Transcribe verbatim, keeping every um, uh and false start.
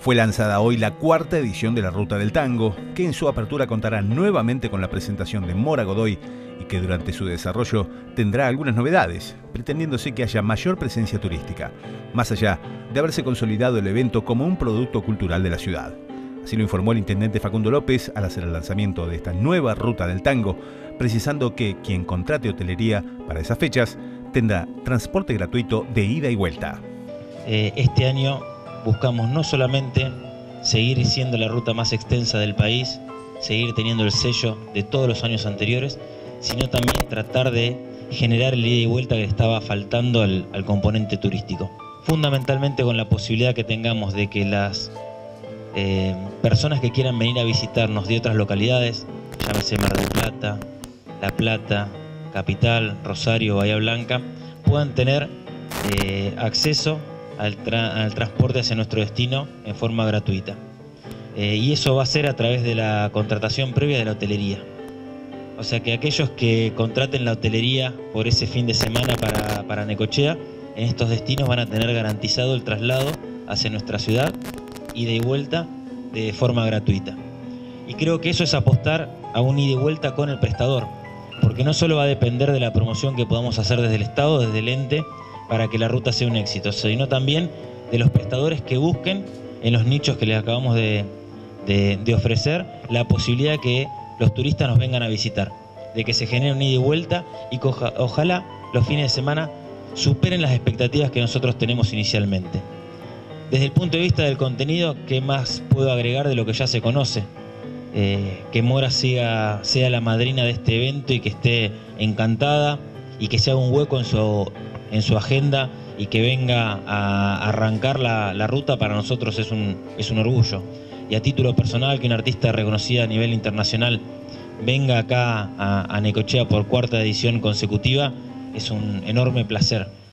Fue lanzada hoy la cuarta edición de la Ruta del Tango, que en su apertura contará nuevamente con la presentación de Mora Godoy y que durante su desarrollo tendrá algunas novedades, pretendiéndose que haya mayor presencia turística, más allá de haberse consolidado el evento como un producto cultural de la ciudad. Así lo informó el intendente Facundo López al hacer el lanzamiento de esta nueva Ruta del Tango, precisando que quien contrate hotelería para esas fechas tendrá transporte gratuito de ida y vuelta. Eh, este año buscamos no solamente seguir siendo la ruta más extensa del país, seguir teniendo el sello de todos los años anteriores, sino también tratar de generar el ida y vuelta que le estaba faltando al, al componente turístico. Fundamentalmente con la posibilidad que tengamos de que las eh, personas que quieran venir a visitarnos de otras localidades, llámese Mar del Plata, La Plata, Capital, Rosario, Bahía Blanca, puedan tener eh, acceso al, tra al transporte hacia nuestro destino en forma gratuita. Eh, y eso va a ser a través de la contratación previa de la hotelería. O sea que aquellos que contraten la hotelería por ese fin de semana para, para Necochea, en estos destinos van a tener garantizado el traslado hacia nuestra ciudad, ida y vuelta de forma gratuita. Y creo que eso es apostar a un ida y vuelta con el prestador, porque no solo va a depender de la promoción que podamos hacer desde el Estado, desde el ente, para que la ruta sea un éxito, sino también de los prestadores que busquen en los nichos que les acabamos de, de, de ofrecer la posibilidad de que los turistas nos vengan a visitar, de que se genere un ida y vuelta y que oja, ojalá los fines de semana superen las expectativas que nosotros tenemos inicialmente. Desde el punto de vista del contenido, ¿qué más puedo agregar de lo que ya se conoce? Eh, que Mora siga, sea la madrina de este evento y que esté encantada y que se haga un hueco en su, en su agenda y que venga a arrancar la, la ruta, para nosotros es un, es un orgullo. Y a título personal, que una artista reconocida a nivel internacional venga acá a, a Necochea por cuarta edición consecutiva, es un enorme placer.